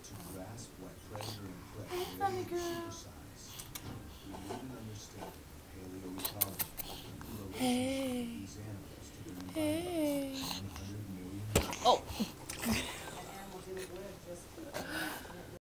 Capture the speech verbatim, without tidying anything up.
To grasp why predator and prey Hey, rarely funny girl. supersize, we need an understanding of paleoecology and the relationship of Hey. these animals to their environment Hey. one hundred million years Oh. ago.